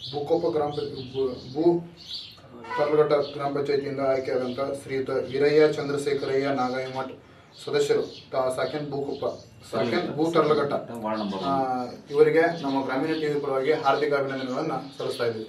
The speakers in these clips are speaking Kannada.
ಭೂಕೋಪ ಭೂ ಕರ್ಲಘಟ್ಟ ಗ್ರಾಮ ಪಂಚಾಯತಿಯಿಂದ ಆಯ್ಕೆಯಾದಂಥ ಶ್ರೀಯುತ ವೀರಯ್ಯ ಚಂದ್ರಶೇಖರಯ್ಯ ನಾಗಾಯಮಠ್ ಸದಸ್ಯರು ಸಾಕೆನ್ ಭೂ ತರ್ಲಘಟ್ಟ ಇವರಿಗೆ ನಮ್ಮ ಗ್ರಾಮೀಣ ಟಿವಿ ಪರವಾಗಿ ಹಾರ್ದಿಕ ಅಭಿನಂದನೆಗಳನ್ನು ಸಲ್ಲಿಸ್ತಾ ಇದ್ದೀವಿ.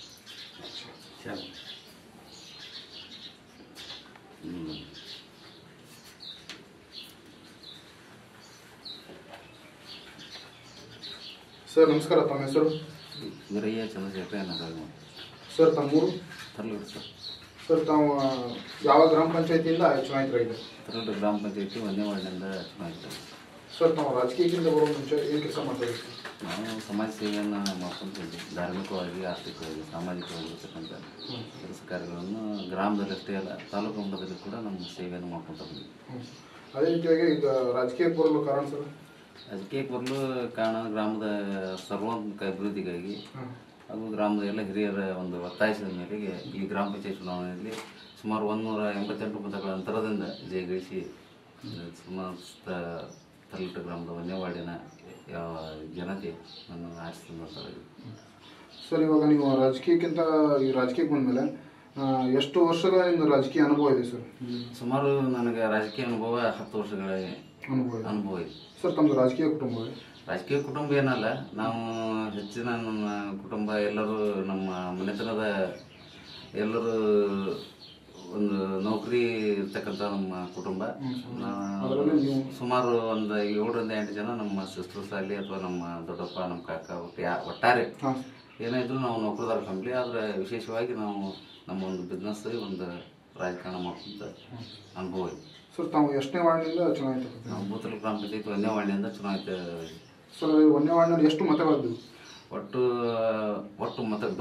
ಸರ್ ನಮಸ್ಕಾರ, ತಮ್ಮ ಹೆಸರು? ವೀರಯ್ಯ ಚಂದ್ರಶೇಖರ ನಾಗಾಯಮಠ. ಸರ್ ತಮ್ಮೂರು? ತರ್ಲಘಟ್ಟ ಸರ್. ಸರ್ ತಾವು ಯಾವ ಗ್ರಾಮ ಪಂಚಾಯತಿಯಿಂದ ಚುನಾಯಿತರಾಗಿದೆ? ತರ್ಲಘಟ್ಟ ಗ್ರಾಮ ಪಂಚಾಯತಿ 1ನೇ ವಾರ್ಡ್ನಿಂದ ಚುನಾಯಿತರಾಗಿದೆ. ಸರ್ ತಾವು ರಾಜಕೀಯಕ್ಕಿಂತ ಬರೋ ಮುಂಚೆ ಏನು ಕೆಲಸ ಮಾಡ್ತಾರೆ? ನಾವು ಸಮಾಜ ಸೇವೆಯನ್ನು ಮಾಡ್ಕೊಂಡಿದ್ದೀವಿ. ಧಾರ್ಮಿಕವಾಗಿ, ಆರ್ಥಿಕವಾಗಿ, ಸಾಮಾಜಿಕವಾಗಿರ್ತಕ್ಕಂಥ ಕೆಲಸ ಕಾರ್ಯಗಳನ್ನು ಗ್ರಾಮದಲ್ಲಷ್ಟೇ ಅಲ್ಲ, ತಾಲೂಕು ಮಟ್ಟದಲ್ಲಿ ಕೂಡ ನಮ್ಮ ಸೇವೆಯನ್ನು ಮಾಡ್ಕೊತ ಬಂದ್ವಿ. ಅದೇ ರೀತಿಯಾಗಿ ಈಗ ರಾಜಕೀಯಕ್ಕೆ ಬರಲು ಕಾರಣ ಸರ್? ರಾಜಕೀಯಕ್ಕೆ ಬರಲು ಕಾರಣ ಗ್ರಾಮದ ಸರ್ವಾತ್ಮಕ ಅಭಿವೃದ್ಧಿಗಾಗಿ ಹಾಗೂ ಗ್ರಾಮದ ಎಲ್ಲ ಹಿರಿಯರ ಒಂದು ಒತ್ತಾಯಿಸಿದ ಮೇರೆಗೆ ಈ ಗ್ರಾಮ ಪಂಚಾಯತ್ ಚುನಾವಣೆಯಲ್ಲಿ ಸುಮಾರು 188 ಮತಗಳ ಅಂತರದಿಂದ ಜಯಗಳಿಸಿ ಸಮಸ್ತ ತರ್ಲಘಟ್ಟ ಗ್ರಾಮದ 1ನೇ ವಾರ್ಡಿನ ಯಾವ ಜನತೆ ನನ್ನ ಆರಿಸಿದಂಥದ್ದು. ಸರ್ ಇವಾಗ ನೀವು ರಾಜಕೀಯಕ್ಕೆ ಬಂದಮೇಲೆ ಎಷ್ಟು ವರ್ಷಗಳ ನಿಮ್ಮ ರಾಜಕೀಯ ಅನುಭವ ಇದೆ ಸರ್? ಸುಮಾರು ನನಗೆ ರಾಜಕೀಯ ಅನುಭವ 10 ವರ್ಷಗಳ ಅನುಭವ ಇದೆ. ಸರ್ ತಮ್ಮದು ರಾಜಕೀಯ ಕುಟುಂಬ? ರಾಜಕೀಯ ಕುಟುಂಬ ಏನಲ್ಲ, ನಾವು ಹೆಚ್ಚಿನ ನಮ್ಮ ಕುಟುಂಬ ಎಲ್ಲರೂ ನಮ್ಮ ಮನೆತನದ ಎಲ್ಲರೂ ಒಂದು ನೌಕರಿ ಇರ್ತಕ್ಕಂಥ ನಮ್ಮ ಕುಟುಂಬ. ಸುಮಾರು ಒಂದು 7ರಿಂದ 8 ಜನ ನಮ್ಮ ಸಿಸ್ಟರ್ಸ್ ಆಗಲಿ ಅಥವಾ ನಮ್ಮ ದೊಡ್ಡಪ್ಪ, ನಮ್ಮ ಕಾಕ, ಒಟ್ಟಾರೆ ಏನಾಯಿದ್ರು ನಾವು ನೌಕರದಾರ ಫ್ಯಾಮಿಲಿ. ಆದರೆ ವಿಶೇಷವಾಗಿ ನಾವು ನಮ್ಮ ಒಂದು ಬಿಸ್ನೆಸ್, ಒಂದು ರಾಜಕಾರಣ ಮಾಡ್ಕೊಂತ ಅನುಭವ ಇದೆ. ಸರ್ ತಾವು ಎಷ್ಟನೇ ವಾರ್ಡ್ನಿಂದ ಚುನಾಯಿತ? ನಾವು ಭೂತಲ ಗ್ರಾಮ ಪಂಚಾಯತ್ 1ನೇ ವಾರ್ಡ್ನಿಂದ ಚುನಾಯಿತ. ಸರ್ 1ನೇ ವಾರ್ಡ್ನಲ್ಲಿ ಎಷ್ಟು ಮತಗಳಿದ್ದವು? ಒಟ್ಟು ಮತಗಳು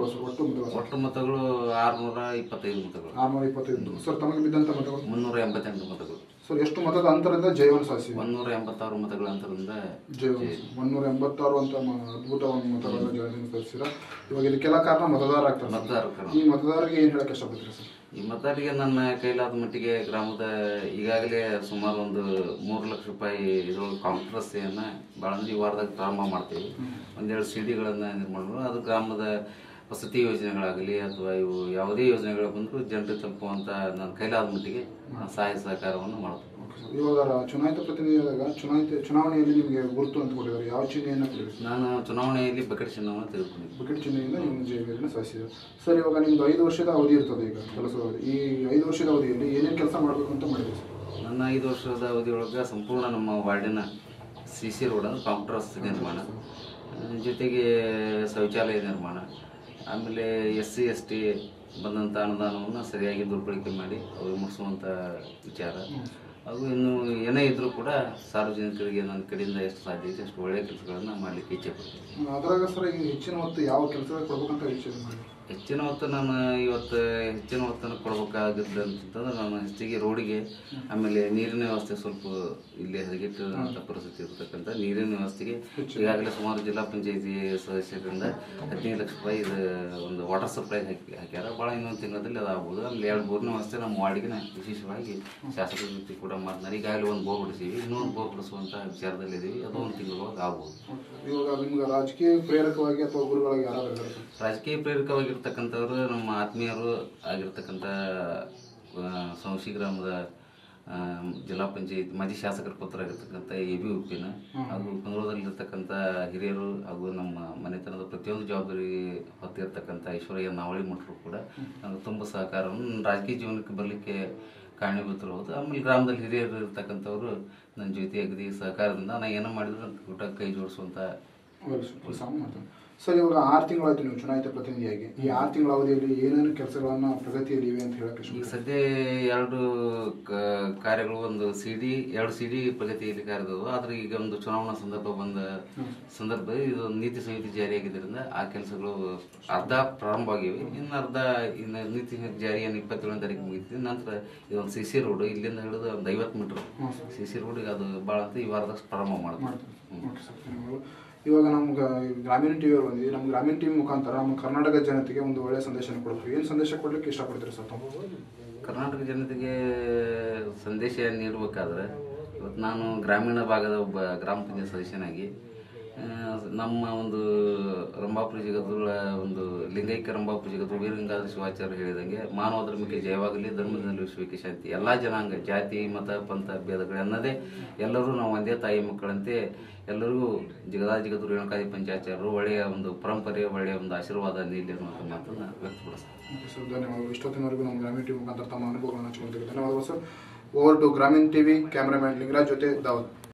625 ಮತಗಳು. 625. ಸರ್ ತಮಗೆ ಬಿದ್ದಂಥ ಮತಗಳು? 388 ಮತಗಳು. ಸರ್ ಎಷ್ಟು ಮತದ ಅಂತರದಿಂದ ಜಯವನ್ನು ಸಾಧಿಸಿ? 186 ಮತಗಳ ಅಂತರದಿಂದ 186 ಅಂತ ಅದ್ಭುತ ಒಂದು ಮತಗಳನ್ನು ಜಯವನ್ನು ಸಾಧಿಸಿರ. ಇವಾಗ ಇದಕ್ಕೆಲ್ಲ ಕಾರಣ ಮತದಾರ ಆಗ್ತಾರೆ. ಈ ಮತದಾರರಿಗೆ ಏನು ಹೇಳಕ್ಕೆ ಇಷ್ಟಪಡ್ತೀರಾ ಸರ್? ಈ ಮತದಾರರಿಗೆ ನನ್ನ ಕೈಲಾದ ಮಟ್ಟಿಗೆ ಗ್ರಾಮದ ಈಗಾಗಲೇ ಸುಮಾರು ಒಂದು 3 ಲಕ್ಷ ರೂಪಾಯಿ ಇದರೊಳಗೆ ಕಾಂಪ್ರಸ್ಸಿಯನ್ನು ಭಾಳ ಈ ವಾರದಾಗ ಪ್ರಾರಂಭ ಮಾಡ್ತೀವಿ. 1-2 ಸಿಡಿಗಳನ್ನು ನಿರ್ಮಾಣ ಮಾಡೋದು. ಅದು ಗ್ರಾಮದ ವಸತಿ ಯೋಜನೆಗಳಾಗಲಿ ಅಥವಾ ಇವು ಯಾವುದೇ ಯೋಜನೆಗಳು ಬಂದರೂ ಜನರಿಗೆ ತಲುಪುವಂಥ ನನ್ನ ಕೈಲಾದ ಮಟ್ಟಿಗೆ ಸಹಾಯ ಸಹಕಾರವನ್ನು ಮಾಡ್ತೀವಿ. ಇವಾಗ ಚುನಾಯಿತ ಪ್ರತಿನಿಧಿಯಾದಾಗ ಚುನಾವಣೆಯಲ್ಲಿ ನಿಮಗೆ ಗುರುತು ಅಂತ ಕೊಟ್ಟಿದ್ದಾರೆ. ಯಾವ ಚಿಹ್ನೆಯನ್ನು ಕೊಟ್ಟಿದ್ದಾರೆ? ನಾನು ಚುನಾವಣೆಯಲ್ಲಿ ಬಕೆಟ್ ಚಿಹ್ನೆಯನ್ನು ತೆಗೆದುಕೊಂಡಿದ್ದೆ. ಬಕೆಟ್ ಚಿಹ್ನೆಯಿಂದ ನಿಮ್ಮ ಜಯವನ್ನು ಸಾಧಿಸಿದೆ. ಸರ್ ಇವಾಗ ನಿಮ್ದು 5 ವರ್ಷದ ಅವಧಿ ಇರ್ತದೆ ಈಗ ಕೆಲಸದ ಅವಧಿ. ಈ 5 ವರ್ಷದ ಅವಧಿಯಲ್ಲಿ ಏನೇನು ಕೆಲಸ ಮಾಡಬೇಕು ಅಂತ ಮಾಡಿದೆ ಸರ್? ನನ್ನ 5 ವರ್ಷದ ಅವಧಿಯೊಳಗೆ ಸಂಪೂರ್ಣ ನಮ್ಮ ವಾರ್ಡಿನ CC ರೋಡ್ ಅಂದರೆ ಕಾಂಪ್ಯೂಟರ್ಸ್ ನಿರ್ಮಾಣ, ಜೊತೆಗೆ ಶೌಚಾಲಯ ನಿರ್ಮಾಣ, ಆಮೇಲೆ SC ST ಬಂದಂಥ ಅನುದಾನವನ್ನು ಸರಿಯಾಗಿ ದುರ್ಬಳಕೆ ಮಾಡಿ ಅವ್ರಿಗೆ ಮುಗಿಸುವಂಥ ವಿಚಾರ. ಹಾಗೂ ಇನ್ನು ಏನೇ ಇದ್ದರೂ ಕೂಡ ಸಾರ್ವಜನಿಕರಿಗೆ ನನ್ನ ಕಡೆಯಿಂದ ಎಷ್ಟು ಸಾಧ್ಯ ಇದೆ ಅಷ್ಟು ಒಳ್ಳೆಯ ಕೆಲಸಗಳನ್ನು ಮಾಡಲಿಕ್ಕೆ ಇಚ್ಛೆ ಪಡ್ತೀನಿ. ಅದರಾಗ ಸರ್ ಈಗ ಹೆಚ್ಚಿನ ಹೊತ್ತು ಯಾವ ಕೆಲಸಗಳು ಕೊಡ್ಬೇಕಂತ ಇಚ್ಛೆ ಮಾಡಿ? ಹೆಚ್ಚಿನ ಹೊತ್ತು ನಾನು ಇವತ್ತು ಹೆಚ್ಚಿನ ಹೊತ್ತನ್ನು ಕೊಡಬೇಕಾಗಿದ್ದು ಅಂತಂದ್ರೆ ನಾನು ಹೆಚ್ಚಿಗೆ ರೋಡಿಗೆ, ಆಮೇಲೆ ನೀರಿನ ವ್ಯವಸ್ಥೆ ಸ್ವಲ್ಪ ಇಲ್ಲಿ ಹದಗೆಟ್ಟಂಥ ಪರಿಸ್ಥಿತಿ ಇರತಕ್ಕಂಥ ನೀರಿನ ವ್ಯವಸ್ಥೆಗೆ ಈಗಾಗಲೇ ಸುಮಾರು ಜಿಲ್ಲಾ ಪಂಚಾಯತಿ ಸದಸ್ಯರಿಂದ 15 ಲಕ್ಷ ರೂಪಾಯಿ ಇದು ಒಂದು ವಾಟರ್ ಸಪ್ಲೈ ಹಾಕ್ಯಾರ. ಭಾಳ ಇನ್ನೊಂದು ತಿಂಗಳಲ್ಲಿ ಅದು ಆಗ್ಬೋದು. ಆಮೇಲೆ 2 ಬೋರ್ನ ವ್ಯವಸ್ಥೆ ನಮ್ಮ ವಾರ್ಡಿಗೆ ವಿಶೇಷವಾಗಿ ಶಾಸಕರ ಜೊತೆ ಕೂಡ ಮಾಡ್ತಾರೆ. ಈಗಾಗಲೇ ಒಂದು ಬೋರ್ ಬಿಡಿಸಿವಿ, ಇನ್ನೊಂದು ಬೋರ್ ಬಿಡಿಸುವಂಥ ವಿಚಾರದಲ್ಲಿದ್ದೀವಿ. ಅದು 1 ತಿಂಗಳೊಳಗೆ ಆಗ್ಬೋದು. ಇವಾಗ ನಿಮ್ಗೆ ರಾಜಕೀಯ ಪ್ರೇರಕವಾಗಿ ಅಥವಾ ಗುರುಗಳಾಗಿ ಯಾರು? ರಾಜಕೀಯ ಪ್ರೇರಕವಾಗಿರ್ತಕ್ಕಂಥವ್ರು ನಮ್ಮ ಆತ್ಮೀಯರು ಆಗಿರ್ತಕ್ಕಂಥ ಸೌಶಿ ಗ್ರಾಮದ ಜಿಲ್ಲಾ ಪಂಚಾಯತ್ ಮಾಜಿ ಶಾಸಕರ ಪುತ್ರ ಆಗಿರ್ತಕ್ಕಂಥ AB ಉಪ್ಪಿನ ಹಾಗೂ ಕುಂದೂರದಲ್ಲಿರ್ತಕ್ಕಂಥ ಹಿರಿಯರು ಹಾಗೂ ನಮ್ಮ ಮನೆತನದ ಪ್ರತಿಯೊಂದು ಜವಾಬ್ದಾರಿ ಹೊತ್ತಿರ್ತಕ್ಕಂಥ ಐಶ್ವರ್ಯ ನಾವಳಿ ಮಠರು ಕೂಡ ನನಗೆ ತುಂಬ ಸಹಕಾರವನ್ನು ರಾಜಕೀಯ ಜೀವನಕ್ಕೆ ಬರಲಿಕ್ಕೆ ಕಾರಣೀಭೂತರು ಹೌದು. ಆಮೇಲೆ ಗ್ರಾಮದಲ್ಲಿ ಹಿರಿಯರು ಇರ್ತಕ್ಕಂಥವ್ರು ನನ್ನ ಜೊತೆ ಅಗದಿ ಸಹಕಾರದಿಂದ ನಾನು ಏನೋ ಮಾಡಿದ್ರು ಊಟ ಕೈ ಜೋಡಿಸುವಂಥ ಕೆಲಸ ಮಾಡ್ತಾರೆ. ಸರ್ ಇವಾಗ 6 ತಿಂಗಳಾಯ್ತು ನೀವು ಚುನಾಯಿತ ಪ್ರತಿನಿಧಿಯಾಗಿ. ಈ 6 ತಿಂಗಳ ಅವಧಿಯಲ್ಲಿ ಏನೇನು ಕೆಲಸಗಳನ್ನು ಪ್ರಗತಿಯಲ್ಲಿ ಇವೆ ಅಂತ ಹೇಳಕ್ಕೆ? ಈಗ ಸದ್ಯ 2 ಕಾರ್ಯಗಳು, ಒಂದು ಎರಡು CD ಪ್ರಗತಿಯಲ್ಲಿ ಕಾರ್ಯದವು. ಆದರೆ ಈಗ ಒಂದು ಚುನಾವಣಾ ಸಂದರ್ಭ ಇದು ನೀತಿ ಸಂಹಿತೆ ಜಾರಿಯಾಗಿದ್ದರಿಂದ ಆ ಕೆಲಸಗಳು ಅರ್ಧ ಪ್ರಾರಂಭವಾಗಿವೆ. ಇನ್ನು ಅರ್ಧ ನೀತಿ ಜಾರಿಯನ್ನು 27ನೇ ತಾರೀಕು ಮುಗಿತಿದೆ. ನಂತರ ಇದೊಂದು CC ರೋಡ್ ಇಲ್ಲಿಂದ ಹಿಡಿದು ಒಂದು 50 ಮೀಟರ್ CC ರೋಡಿಗೆ ಅದು ಭಾಳ ಅಂತ ಈ ವಾರದಷ್ಟು ಪ್ರಾರಂಭ ಮಾಡ್ತೀವಿ. ಇವಾಗ ನಮ್ಗೆ ಗ್ರಾಮೀಣ ಟಿವಿ ಅವರು ಬಂದಿದೆ. ನಮ್ಮ ಗ್ರಾಮೀಣ ಟಿವಿ ಮುಖಾಂತರ ನಮ್ಮ ಕರ್ನಾಟಕ ಜನತೆಗೆ ಒಂದು ಒಳ್ಳೆಯ ಸಂದೇಶ ಕೊಡ್ತೀವಿ. ಏನು ಸಂದೇಶ ಕೊಡಲಿಕ್ಕೆ ಇಷ್ಟಪಡ್ತೀರಿ ಸರ್ ತಾವು? ಕರ್ನಾಟಕ ಜನತೆಗೆ ಸಂದೇಶ ನೀಡಬೇಕಾದ್ರೆ ಇವತ್ತು ನಾನು ಗ್ರಾಮೀಣ ಭಾಗದ ಒಬ್ಬ ಗ್ರಾಮ ಪಂಚಾಯತ್ ಸದಸ್ಯನಾಗಿ ನಮ್ಮ ಒಂದು ರಂಭಾಪುರಿ ಜಗತ್ತುಗಳ ಒಂದು ಲಿಂಗೈಕ್ಯ ರಂಭಾಪುರಿ ಜಗತ್ತು ವೀರಲಿಂಗಾದ್ರ ಶಿವಾಚಾರ್ಯ ಹೇಳಿದಂಗೆ ಮಾನವ ಧರ್ಮಕ್ಕೆ ಜಯವಾಗಲಿ, ಧರ್ಮದಲ್ಲಿ ವಿಶ್ವಕ್ಕೆ ಶಾಂತಿ. ಎಲ್ಲ ಜನಾಂಗ, ಜಾತಿ, ಮತ, ಪಂಥ ಭೇದಗಳು ಅನ್ನದೇ ಎಲ್ಲರೂ ನಾವು ಒಂದೇ ತಾಯಿ ಮಕ್ಕಳಂತೆ ಎಲ್ಲರಿಗೂ ಜಗದ್ಗುರು ರೇಣುಕಾದಿ ಪಂಚಾಚಾರ್ಯರು ಒಳ್ಳೆಯ ಒಂದು ಪರಂಪರೆ, ಒಳ್ಳೆಯ ಒಂದು ಆಶೀರ್ವಾದ ನೀಡಲಿ ಅನ್ನುವಂಥ ಮಾತನ್ನು ವ್ಯಕ್ತಪಡಿಸ್ತಾರೆ. ಸರ್, ಧನ್ಯವಾದಗಳು. ಇಷ್ಟೊತ್ತಿನವರೆಗೂ ನಮ್ಮ ಗ್ರಾಮೀಣ ಟಿವಿ ಮುಖಾಂತರ ತಮ್ಮ ಅನುಭವಗಳನ್ನು ಹಂಚಿಕೊಂಡಿದ್ದೀವಿ. ಧನ್ಯವಾದಗಳು sir. Over to Grameena TV, cameraman Lingaraj ಜೊತೆ ದಾವತ್.